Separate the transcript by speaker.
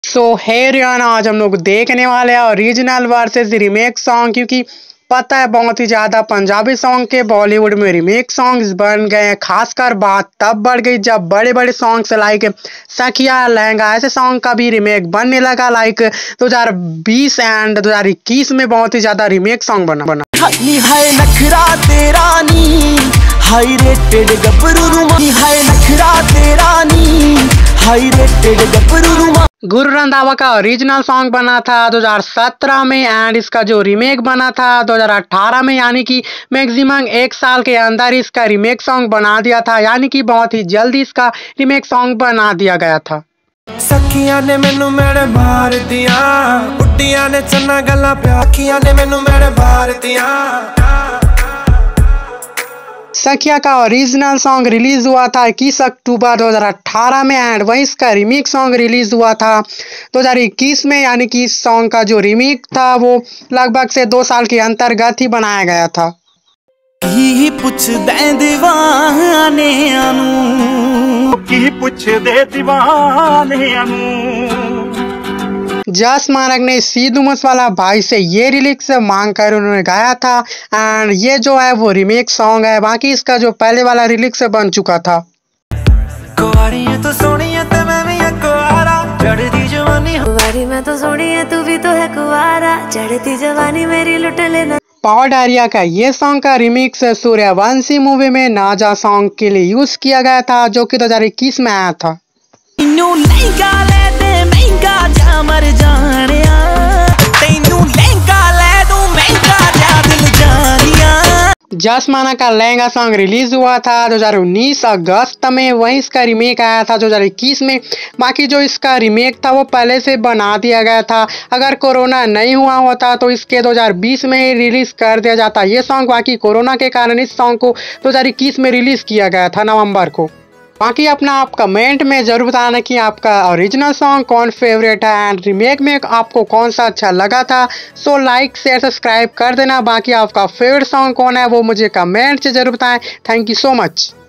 Speaker 1: रियाना, आज हम लोग देखने वाले हैं ओरिजिनल वर्सेस रीमेक सॉन्ग। क्योंकि पता है बहुत ही ज़्यादा पंजाबी सॉन्ग के बॉलीवुड में रीमेक सॉन्ग्स बन गए हैं। खासकर बात तब बढ़ गई जब बड़े बड़े सॉन्ग्स लाइक सखिया, लहंगा ऐसे सॉन्ग का भी रीमेक बनने लगा। लाइक 2020 एंड 2021 में बहुत ही ज़्यादा रीमेक सॉन्ग बना।
Speaker 2: हाय नखरा तेरा नी, हाय रेटेड गबरू रुमा, हाय नखरा तेरा नी, हाय रेटेड गबरू रुमा।
Speaker 1: गुरु रंधावा का ओरिजिनल सॉन्ग बना था 2017 में एंड इसका जो रीमेक बना था 2018 में, यानी कि मैक्सिमम 1 साल के अंदर इसका रीमेक सॉन्ग बना दिया था। यानी कि बहुत ही जल्दी इसका रीमेक सॉन्ग बना दिया गया था।
Speaker 2: सखिया ने मैनू मेरे मार दिया, बुड्डिया ने चन्ना गल्ला प्याखिया ने मैनू मेरे मार दिया।
Speaker 1: सखिया का ओरिजिनल सॉन्ग रिलीज हुआ था 21 अक्टूबर 2018 में एंड वहीं इसका रीमेक सॉन्ग रिलीज हुआ था 2021 में। यानी कि इस सॉन्ग का जो रीमेक था वो लगभग से 2 साल के अंतर्गत ही बनाया गया था।
Speaker 2: की पुछ दे दीवाने अनु, की पुछ दे दीवाने अनु।
Speaker 1: जस मानक ने सिद्धू मूसेवाला भाई से ये लिरिक्स मांग कर उन्होंने गाया था एंड ये जो है वो रीमेक सॉन्ग है। बाकी इसका जो पहले वाला लिरिक्स बन चुका था।
Speaker 2: कुंवारी है तो सोनी है ते मैं भी है कुंवारा, चढ़ती जवानी
Speaker 3: कुंवारी मैं तो सोनी है तू भी तो है कुंवारा, चढ़ती जवानी मेरी लुट लेना।
Speaker 1: पावर डायरिया का ये सॉन्ग का रिमिक्स सूर्यवंशी मूवी में नाजा सॉन्ग के लिए यूज किया गया था, जो कि 2021 में आया था। जस माना का लहंगा सॉन्ग रिलीज हुआ था 2019 अगस्त में, वहीं इसका रीमेक आया था 2021 में। बाकी जो इसका रीमेक था वो पहले से बना दिया गया था। अगर कोरोना नहीं हुआ होता तो इसके 2020 में ही रिलीज कर दिया जाता ये सॉन्ग। बाकी कोरोना के कारण इस सॉन्ग को 2021 में रिलीज किया गया था नवंबर को। बाकी अपना आप कमेंट में जरूर बताना कि आपका ओरिजिनल सॉन्ग कौन फेवरेट है एंड रीमेक में आपको कौन सा अच्छा लगा था। सो लाइक शेयर सब्सक्राइब कर देना। बाकी आपका फेवरेट सॉन्ग कौन है वो मुझे कमेंट से जरूर बताएं। Thank you so much.